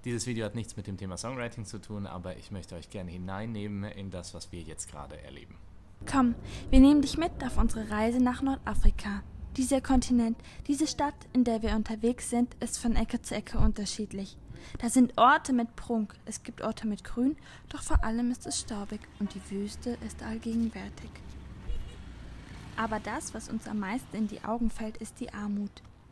Dieses Video hat nichts mit dem Thema Songwriting zu tun, aber ich möchte euch gerne hineinnehmen in das, was wir jetzt gerade erleben. Komm, wir nehmen dich mit auf unsere Reise nach Nordafrika. Dieser Kontinent, diese Stadt, in der wir unterwegs sind, ist von Ecke zu Ecke unterschiedlich. Da sind Orte mit Prunk, es gibt Orte mit Grün, doch vor allem ist es staubig und die Wüste ist allgegenwärtig. Aber das, was uns am meisten in die Augen fällt, ist die Armut.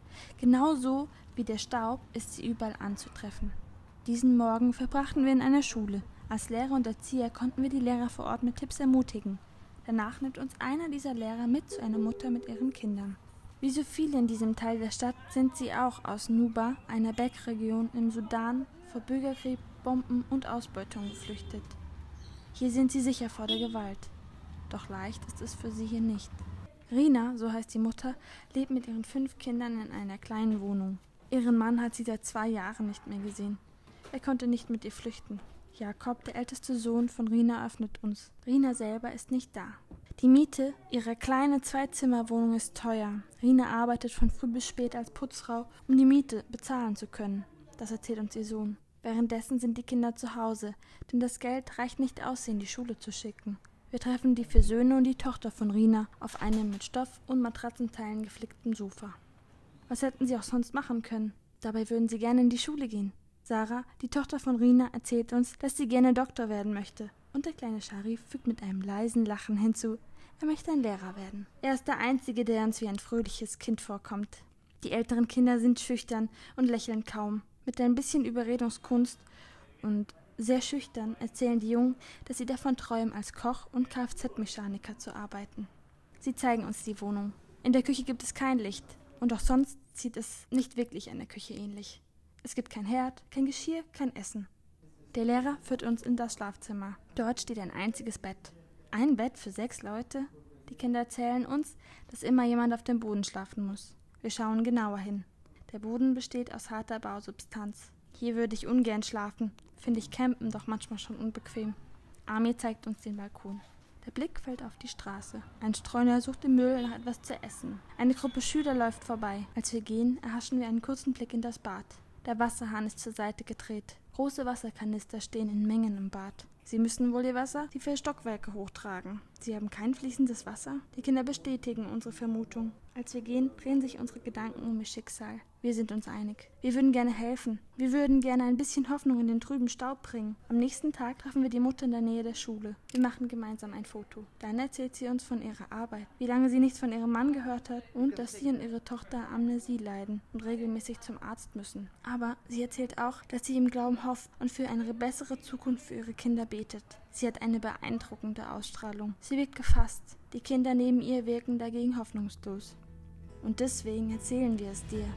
Genauso wie der Staub ist sie überall anzutreffen. Diesen Morgen verbrachten wir in einer Schule. Als Lehrer und Erzieher konnten wir die Lehrer vor Ort mit Tipps ermutigen. Danach nimmt uns einer dieser Lehrer mit zu einer Mutter mit ihren Kindern. Wie so viele in diesem Teil der Stadt sind sie auch aus Nuba, einer Bergregion im Sudan, vor Bürgerkrieg, Bomben und Ausbeutung geflüchtet. Hier sind sie sicher vor der Gewalt. Doch leicht ist es für sie hier nicht. Rina, so heißt die Mutter, lebt mit ihren 5 Kindern in einer kleinen Wohnung. Ihren Mann hat sie seit 2 Jahren nicht mehr gesehen. Er konnte nicht mit ihr flüchten. Jakob, der älteste Sohn von Rina, öffnet uns. Rina selber ist nicht da. Die Miete ihrer kleinen 2-Zimmer-Wohnung ist teuer. Rina arbeitet von früh bis spät als Putzfrau, um die Miete bezahlen zu können. Das erzählt uns ihr Sohn. Währenddessen sind die Kinder zu Hause, denn das Geld reicht nicht aus, sie in die Schule zu schicken. Wir treffen die 4 Söhne und die Tochter von Rina auf einem mit Stoff und Matratzenteilen geflickten Sofa. Was hätten sie auch sonst machen können? Dabei würden sie gerne in die Schule gehen. Sarah, die Tochter von Rina, erzählt uns, dass sie gerne Doktor werden möchte. Und der kleine Sharif fügt mit einem leisen Lachen hinzu, er möchte ein Lehrer werden. Er ist der Einzige, der uns wie ein fröhliches Kind vorkommt. Die älteren Kinder sind schüchtern und lächeln kaum. Mit ein bisschen Überredungskunst und sehr schüchtern erzählen die Jungen, dass sie davon träumen, als Koch und Kfz-Mechaniker zu arbeiten. Sie zeigen uns die Wohnung. In der Küche gibt es kein Licht und auch sonst sieht es nicht wirklich einer Küche ähnlich. Es gibt kein Herd, kein Geschirr, kein Essen. Der Lehrer führt uns in das Schlafzimmer. Dort steht ein einziges Bett. Ein Bett für 6 Leute? Die Kinder erzählen uns, dass immer jemand auf dem Boden schlafen muss. Wir schauen genauer hin. Der Boden besteht aus harter Bausubstanz. Hier würde ich ungern schlafen. Finde ich Campen doch manchmal schon unbequem. Amir zeigt uns den Balkon. Der Blick fällt auf die Straße. Ein Streuner sucht im Müll nach etwas zu essen. Eine Gruppe Schüler läuft vorbei. Als wir gehen, erhaschen wir einen kurzen Blick in das Bad. Der Wasserhahn ist zur Seite gedreht. Große Wasserkanister stehen in Mengen im Bad. Sie müssen wohl ihr Wasser die 4 Stockwerke hochtragen. Sie haben kein fließendes Wasser? Die Kinder bestätigen unsere Vermutung. Als wir gehen, drehen sich unsere Gedanken um ihr Schicksal. Wir sind uns einig. Wir würden gerne helfen. Wir würden gerne ein bisschen Hoffnung in den trüben Staub bringen. Am nächsten Tag treffen wir die Mutter in der Nähe der Schule. Wir machen gemeinsam ein Foto. Dann erzählt sie uns von ihrer Arbeit, wie lange sie nichts von ihrem Mann gehört hat und dass sie und ihre Tochter Amnesie leiden und regelmäßig zum Arzt müssen. Aber sie erzählt auch, dass sie im Glauben hofft und für eine bessere Zukunft für ihre Kinder betet. Sie hat eine beeindruckende Ausstrahlung. Sie wirkt gefasst. Die Kinder neben ihr wirken dagegen hoffnungslos. Und deswegen erzählen wir es dir.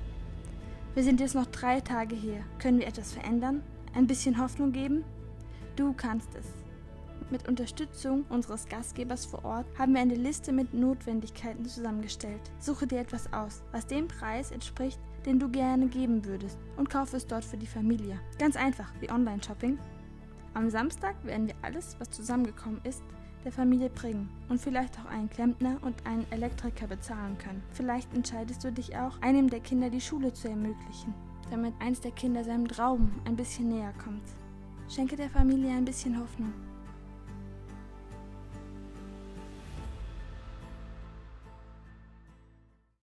Wir sind jetzt noch 3 Tage hier. Können wir etwas verändern? Ein bisschen Hoffnung geben? Du kannst es. Mit Unterstützung unseres Gastgebers vor Ort haben wir eine Liste mit Notwendigkeiten zusammengestellt. Suche dir etwas aus, was dem Preis entspricht, den du gerne geben würdest, und kaufe es dort für die Familie. Ganz einfach, wie Online-Shopping. Am Samstag werden wir alles, was zusammengekommen ist, der Familie bringen und vielleicht auch einen Klempner und einen Elektriker bezahlen können. Vielleicht entscheidest du dich auch, einem der Kinder die Schule zu ermöglichen, damit eins der Kinder seinem Traum ein bisschen näher kommt. Schenke der Familie ein bisschen Hoffnung.